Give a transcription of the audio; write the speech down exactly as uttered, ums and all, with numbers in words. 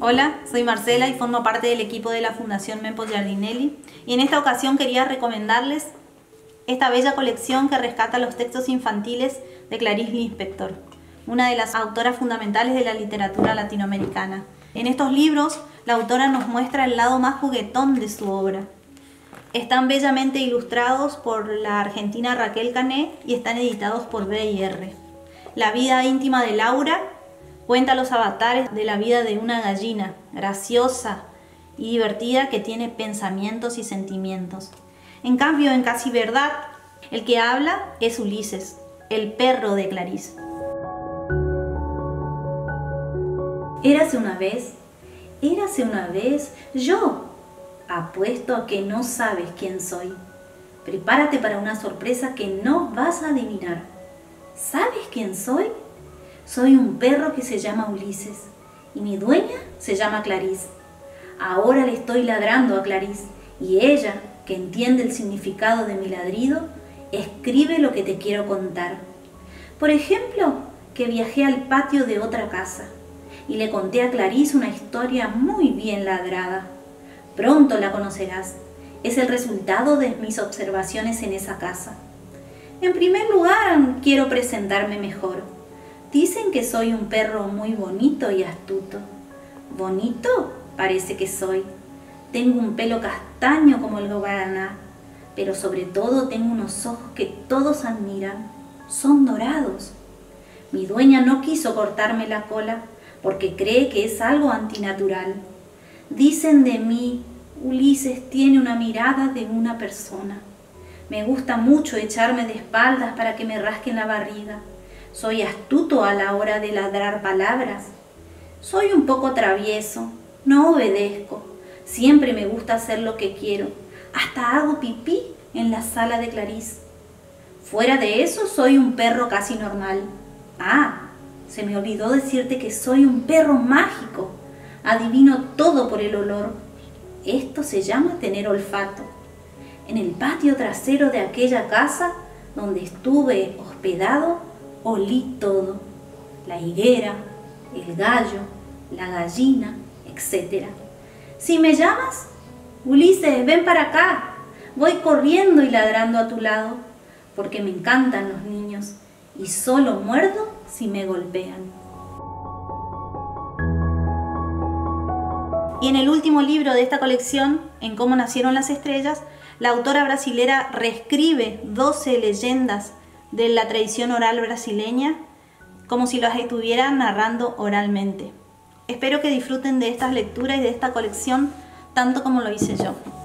Hola, soy Marcela y formo parte del equipo de la Fundación Mempo Giardinelli, y en esta ocasión quería recomendarles esta bella colección que rescata los textos infantiles de Clarice Lispector, una de las autoras fundamentales de la literatura latinoamericana. En estos libros, la autora nos muestra el lado más juguetón de su obra. Están bellamente ilustrados por la argentina Raquel Cané y están editados por B y R. La vida íntima de Laura cuenta los avatares de la vida de una gallina graciosa y divertida que tiene pensamientos y sentimientos. En cambio, en Casi Verdad, el que habla es Ulises, el perro de Clarice. Érase una vez, érase una vez, yo. Apuesto a que no sabes quién soy. Prepárate para una sorpresa que no vas a adivinar. ¿Sabes quién soy? Soy un perro que se llama Ulises y mi dueña se llama Clarice. Ahora le estoy ladrando a Clarice y ella, que entiende el significado de mi ladrido, escribe lo que te quiero contar. Por ejemplo, que viajé al patio de otra casa y le conté a Clarice una historia muy bien ladrada. Pronto la conocerás. Es el resultado de mis observaciones en esa casa. En primer lugar, quiero presentarme mejor. Dicen que soy un perro muy bonito y astuto. ¿Bonito? Parece que soy. Tengo un pelo castaño como el guaraná, pero sobre todo tengo unos ojos que todos admiran. Son dorados. Mi dueña no quiso cortarme la cola porque cree que es algo antinatural. Dicen de mí, Ulises tiene una mirada de una persona. Me gusta mucho echarme de espaldas para que me rasquen la barriga. Soy astuto a la hora de ladrar palabras. Soy un poco travieso, no obedezco. Siempre me gusta hacer lo que quiero. Hasta hago pipí en la sala de Clarice. Fuera de eso, soy un perro casi normal. Ah, se me olvidó decirte que soy un perro mágico. Adivino todo por el olor. Esto se llama tener olfato. En el patio trasero de aquella casa donde estuve hospedado, olí todo. La higuera, el gallo, la gallina, etcétera. Si me llamas, Ulises, ven para acá. Voy corriendo y ladrando a tu lado, porque me encantan los niños y solo muerdo si me golpean. Y en el último libro de esta colección, En cómo nacieron las estrellas, la autora brasilera reescribe doce leyendas de la tradición oral brasileña como si las estuviera narrando oralmente. Espero que disfruten de estas lecturas y de esta colección tanto como lo hice yo.